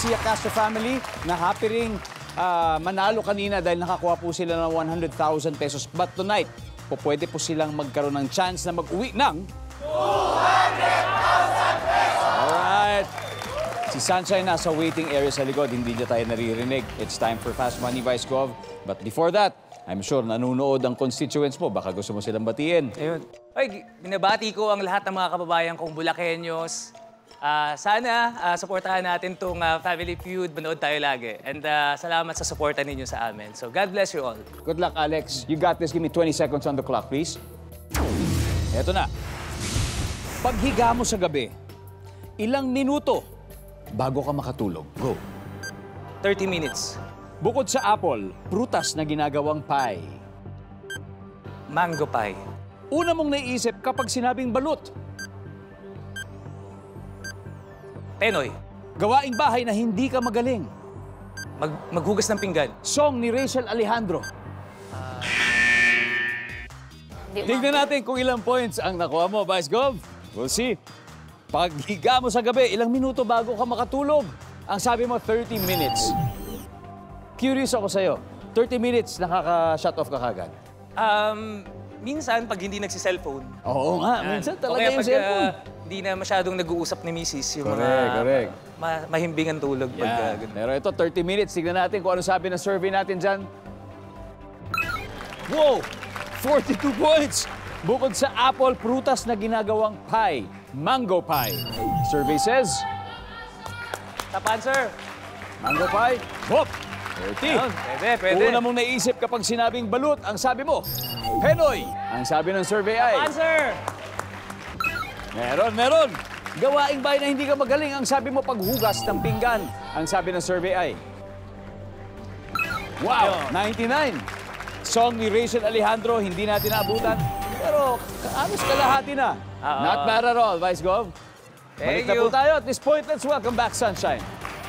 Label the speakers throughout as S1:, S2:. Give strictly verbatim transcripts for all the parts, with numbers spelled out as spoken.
S1: Garcia Castro family na happy ring uh, manalo kanina dahil nakakuha po sila ng one hundred thousand pesos. But tonight, po pwede po silang magkaroon ng chance na mag-uwi ng two hundred thousand pesos! Alright. Si Sunshine nasa waiting area sa likod. Hindi niya tayo naririnig. It's time for Fast Money, Vice Gov. But before that, I'm sure nanonood ang constituents mo. Baka gusto mo silang batiin.
S2: Ayun. Ay, binabati ko ang lahat ng mga kababayan kong Bulakeños. Uh, sana uh, supportahan natin itong uh, Family Feud. Manood tayo lagi. And uh, salamat sa suporta ninyo sa amin. So God bless you all.
S1: Good luck, Alex. You got this. Give me twenty seconds on the clock, please. Eto na. Paghiga mo sa gabi, ilang minuto bago ka makatulog? Go.
S2: thirty minutes.
S1: Bukod sa apple, prutas na ginagawang pie.
S2: Mango pie.
S1: Una mong naiisip kapag sinabing balut.
S2: Penoy.
S1: Gawaing bahay na hindi ka magaling.
S2: Mag maghugas ng pinggan.
S1: Song ni Rachel Alejandro.
S2: Uh...
S1: Tignan natin kung ilang points ang nakuha mo, Vice Gov. We'll see. Paghiga mo sa gabi, ilang minuto bago ka makatulog? Ang sabi mo, thirty minutes. Curious ako sa'yo. thirty minutes, nakaka-shut off ka kagad.
S2: Um, minsan, pag hindi nagsi-cellphone.
S1: Oo nga, minsan talaga
S2: okay,
S1: yung
S2: pag,
S1: cellphone.
S2: Uh, hindi na masyadong nag-uusap ni misis yung
S1: correct,
S2: mga
S1: correct.
S2: Ma mahimbing ang tulog.
S1: Yeah.
S2: Pag, uh,
S1: Pero ito, thirty minutes. Tignan natin kung ano sabi ng survey natin dyan. Wow! forty-two points! Bukod sa apple, prutas na ginagawang pie. Mango pie. Survey says...
S2: Top answer.
S1: Mango pie. Hop! thirty.
S2: Ayun, pwede, pwede.
S1: Una mong naisip kapag sinabing balut, ang sabi mo, Penoy. Ang sabi ng survey ay...
S2: Top answer.
S1: Meron, meron. Gawaing bahay na hindi ka magaling, ang sabi mo paghugas ng pinggan. Ang sabi ng survey ay... Wow! ninety-nine. Song ni Rachel Alejandro, hindi natin naabutan. Pero halos kalahati na.
S2: Uh -oh.
S1: Not bad at all, Vice Gov. Balik
S2: Thank
S1: na
S2: you.
S1: po tayo. At this point, let's welcome back Sunshine.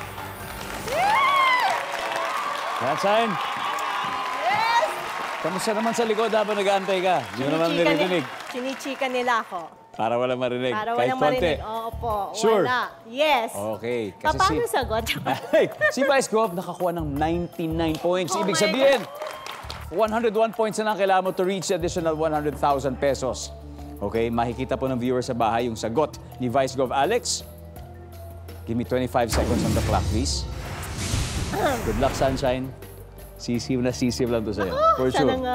S1: Sunshine.
S3: Yes!
S1: Kamusta naman sa likod habang nag-aantay ka? Hindi mo naman narinig.
S3: Chinichika nila ako.
S1: Para walang marinig.
S3: Para
S1: kahit
S3: walang
S1: konti.
S3: marinig. Oo po.
S1: Sure.
S3: Wala. Yes.
S1: Okay. Kasi
S3: Paano
S1: si...
S3: sagot?
S1: Ay, si Vice Gov nakakuha ng ninety-nine points.
S3: Oh
S1: Ibig
S3: my
S1: sabihin, one hundred one points na lang kailangan mo to reach the additional one hundred thousand pesos. Okay, makikita po ng viewers sa bahay yung sagot ni Vice Gov Alex. Give me twenty-five seconds on the clock, please. Good luck, Sunshine. Sisiw na sisiw lang to sa'yo. For sure.
S3: Sana nga.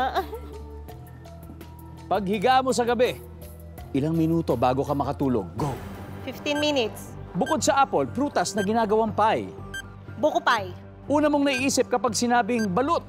S1: Paghiga mo sa gabi, ilang minuto bago ka makatulog? Go!
S3: fifteen minutes.
S1: Bukod sa apple, prutas na ginagawang pie.
S3: Buko pie.
S1: Una mong naiisip kapag sinabing balut.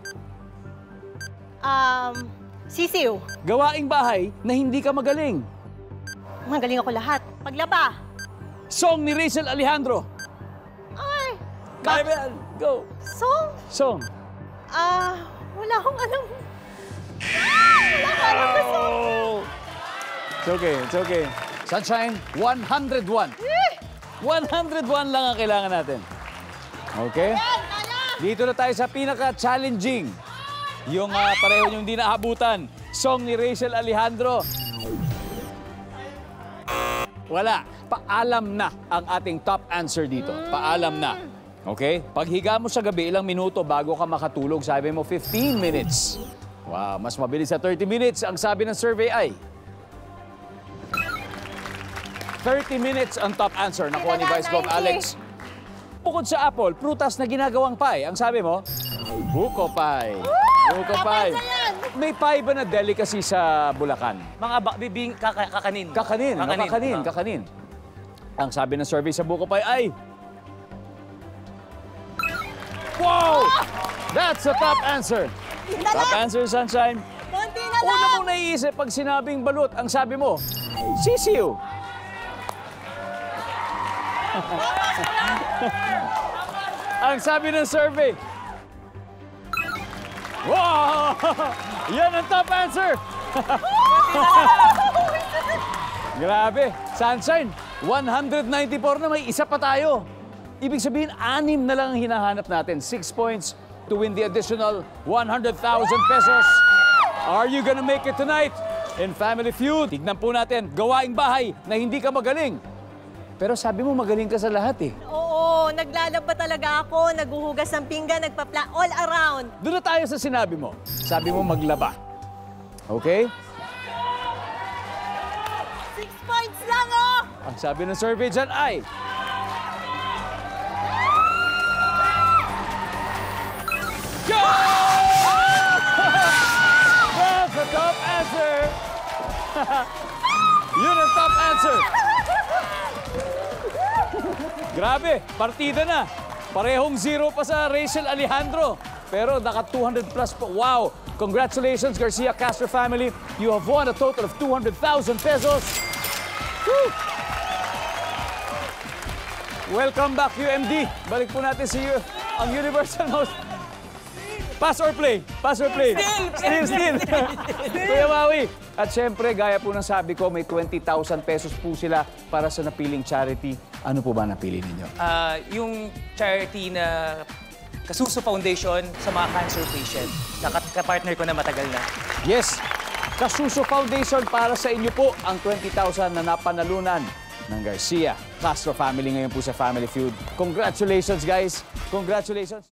S3: Um, sisiw.
S1: Gawaing bahay na hindi ka magaling.
S3: Magaling ako lahat. Paglaba.
S1: Song ni Rachel Alejandro.
S3: Ay.
S1: Kaya mo yan. Go.
S3: Song?
S1: Song.
S3: Ah, wala akong alam. Ah, wala akong alam na song.
S1: Oh. It's okay, it's okay. Sunshine, one hundred one. one hundred one lang ang kailangan natin. Okay? Dito na tayo sa pinaka-challenging. Yung uh, pareho niyong hindi naabutan. Song ni Rachel Alejandro. Wala. Paalam na ang ating top answer dito. Paalam na. Okay? Paghiga mo sa gabi, ilang minuto bago ka makatulog, sabi mo fifteen minutes. Wow, mas mabilis sa thirty minutes. Ang sabi ng survey ay... thirty minutes ang top answer. Nakuha ni Vice Gov Alex. Bukod sa apple, prutas na ginagawang pie. Ang sabi mo, buko pie. Buko pie. May pie ba na delicacy sa Bulacan?
S2: Mga bibing kaka kakanin.
S1: Kakanin, kakanin, kakanin,
S2: uh.
S1: kakanin. Ang sabi ng survey sa buko pie ay... Wow! That's the top answer. Top answer, Sunshine.
S3: Konti na lang.
S1: Una mong naiisip pag sinabing balut, ang sabi mo, sisiw. Ang sabi ng survey, wow! Yan ang top answer! Grabe. Sunshine, one hundred ninety-four na, may isa pa tayo. Ibig sabihin, anim na lang ang hinahanap natin. Six points to win the additional one hundred thousand pesos. Are you gonna make it tonight in Family Feud? Tignan po natin, gawaing bahay na hindi ka magaling. Pero sabi mo magaling ka sa lahat eh.
S3: Oo, naglalaba talaga ako, naghuhugas ng pinggan, nagpapla, all around.
S1: Doon na tayo sa sinabi mo. Sabi mo maglaba. Okay?
S3: Six points lang, oh!
S1: Ang sabi ng survey dyan ay... Go! That's the top answer! Yun ang top answer! Grabe, partida na. Parehong zero pa sa Rachel Alejandro. Pero naka two hundred plus po. Wow! Congratulations, Garcia Castro family. You have won a total of two hundred thousand pesos. Woo! Welcome back, U M D. Balik po natin si you, ang Universal Most... Pass or play? Pass or play? Still! Still, still. Kuya Maui. At syempre, gaya po ng sabi ko, may twenty thousand pesos po sila para sa napiling charity. Ano po ba napili ninyo?
S2: Ah, yung charity na Kasuso Foundation sa mga cancer patient. Nakat- Kapartner ko na matagal na.
S1: Yes, Kasuso Foundation para sa inyo po ang twenty thousand na napanalunan ng Garcia Castro family ngayon po sa Family Feud. Congratulations, guys! Congratulations!